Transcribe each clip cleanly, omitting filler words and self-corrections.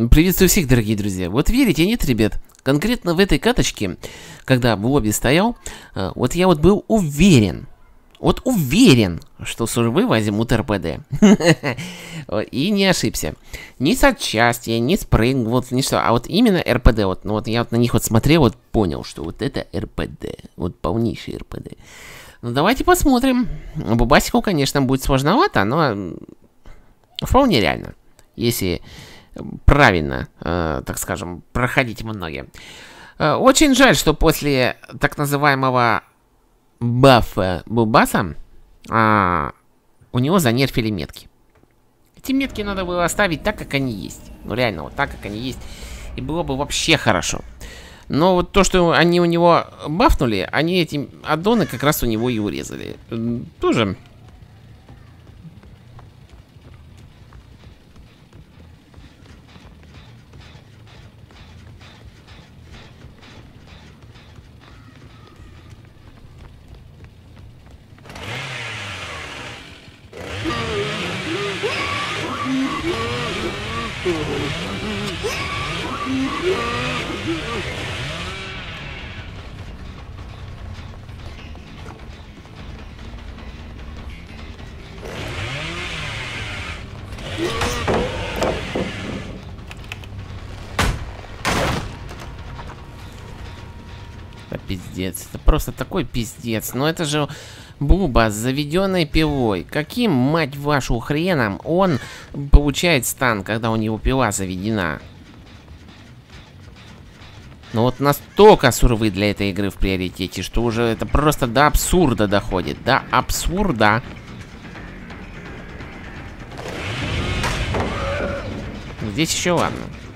Приветствую всех, дорогие друзья. Вот верите, нет, ребят? Конкретно в этой каточке, когда в лобби стоял, вот я вот был уверен, что сурвы возьмут РПД. И не ошибся. Ни с отчасти, ни спринг, вот ни что. А вот именно РПД, вот, ну вот я вот на них вот смотрел, вот понял, что вот это РПД. Вот полнейший РПД. Ну давайте посмотрим. Бубасику, конечно, будет сложновато, но вполне реально. Если правильно, так скажем, проходить многие. Очень жаль, что после так называемого бафа Бубаса у него занерфили метки. Эти метки надо было оставить так, как они есть. Ну реально, вот так, как они есть. И было бы вообще хорошо. Но вот то, что они у него бафнули, они эти аддоны как раз у него и урезали. Тоже... Пиздец, это просто такой пиздец. Но это же Буба с заведенной пилой. Каким, мать вашу, хреном он получает стан, когда у него пила заведена? Ну вот настолько сурвы для этой игры в приоритете, что уже это просто до абсурда доходит. До абсурда. Здесь еще ладно.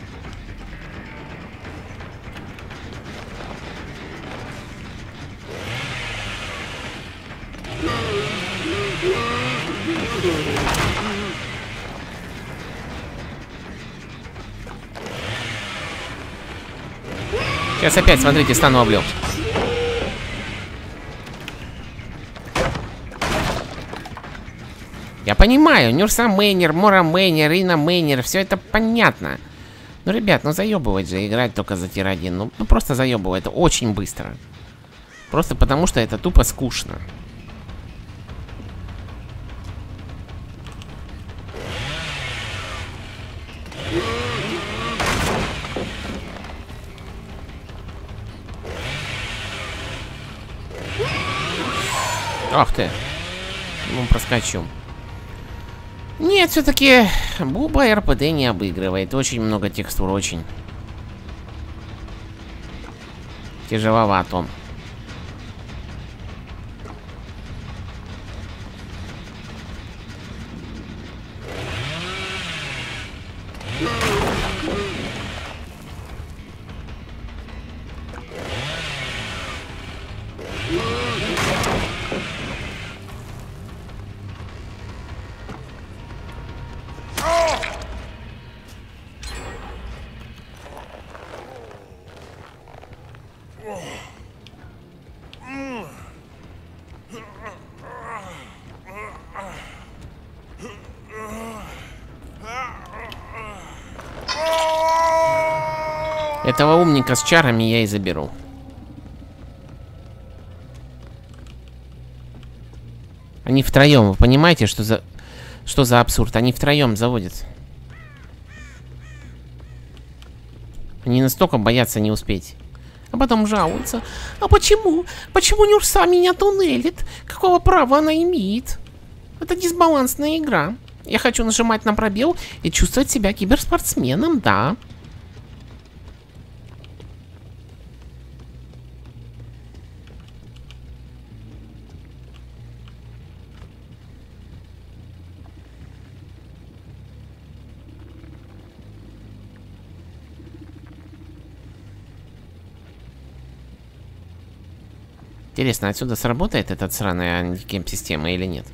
Сейчас опять, смотрите, стану облил. Я понимаю, Нюрса Мейнер, Мора Мейнер, Рина Мейнер, все это понятно. Ну, ребят, ну заебывать же, играть только за тир-1. Ну просто заебывать, это очень быстро. Просто потому, что это тупо скучно. Ах ты. Ну, проскочу. Нет, все-таки Буба РПД не обыгрывает. Очень много текстур, очень. Тяжеловато. Этого умника с чарами я и заберу. Они втроем, вы понимаете, что за абсурд? Они втроем заводят. Они настолько боятся не успеть. А потом жалуются. А почему? Почему Нюрса меня туннелит? Какого права она имеет? Это дисбалансная игра. Я хочу нажимать на пробел и чувствовать себя киберспортсменом, да. Интересно, отсюда сработает этот сраный антикемп-система или нет?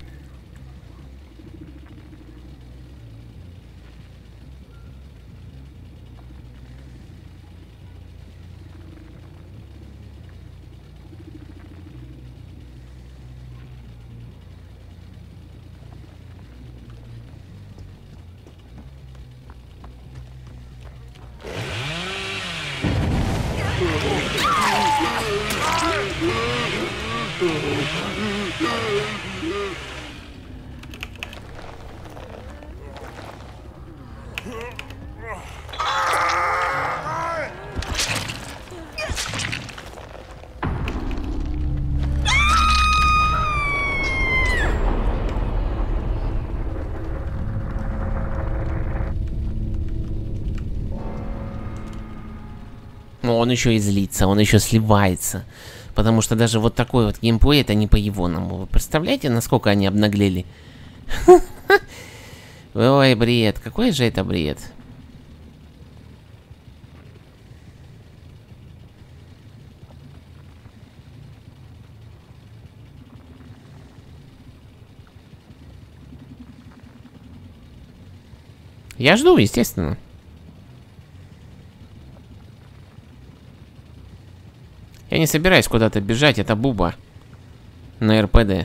он еще и злится, он еще сливается. Потому что даже вот такой вот геймплей, это не по-егоному. Вы представляете, насколько они обнаглели? Ой, бред. Какой же это бред? Я жду, естественно. Я не собираюсь куда-то бежать, это Буба. На РПД.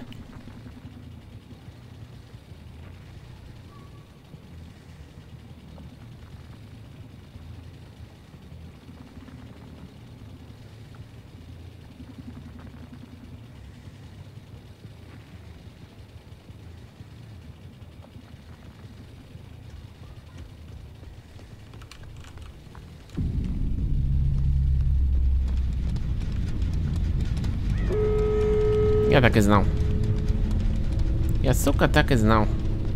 Я так и знал. Я, сука, так и знал.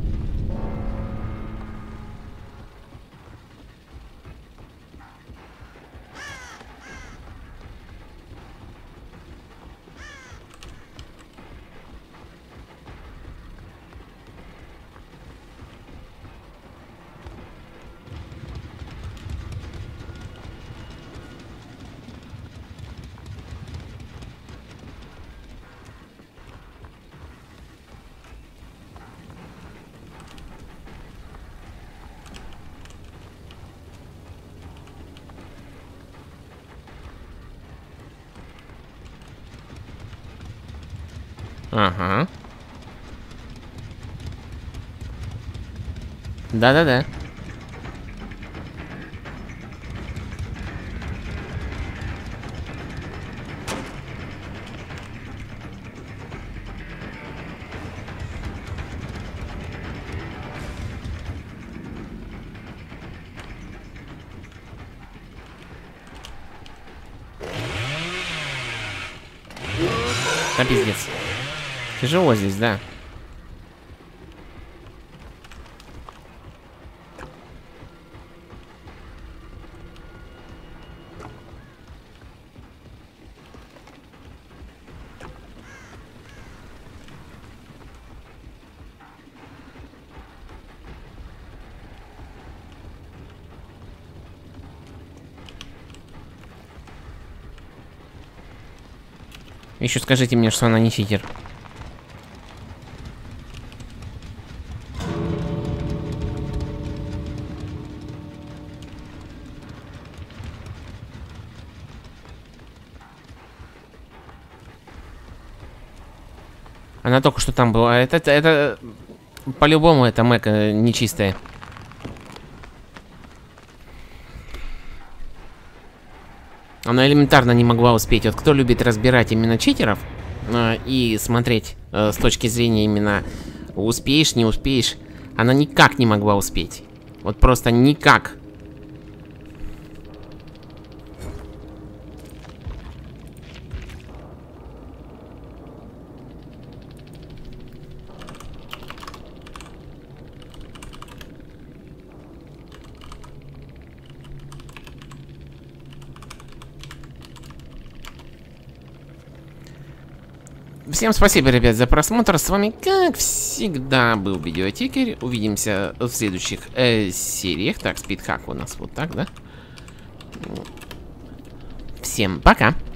Ага. Да-да-да. Да пиздец. Тяжело здесь, да. Еще скажите мне, что она не читер. Она только что там была. Это по-любому это Мэка нечистая. Она элементарно не могла успеть. Вот кто любит разбирать именно читеров и смотреть с точки зрения именно успеешь, не успеешь, она никак не могла успеть. Вот просто никак. Всем спасибо, ребят, за просмотр. С вами, как всегда, был Видеотекер. Увидимся в следующих сериях. Так, спидхак у нас вот так, да? Всем пока.